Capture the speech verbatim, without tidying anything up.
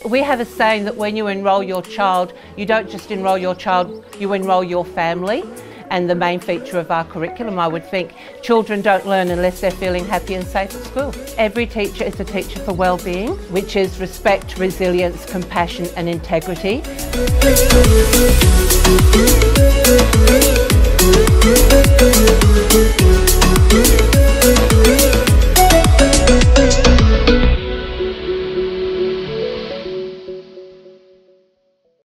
We have a saying that when you enrol your child, you don't just enrol your child, you enrol your family. And the main feature of our curriculum, I would think, children don't learn unless they're feeling happy and safe at school. Every teacher is a teacher for well-being, which is respect, resilience, compassion and integrity.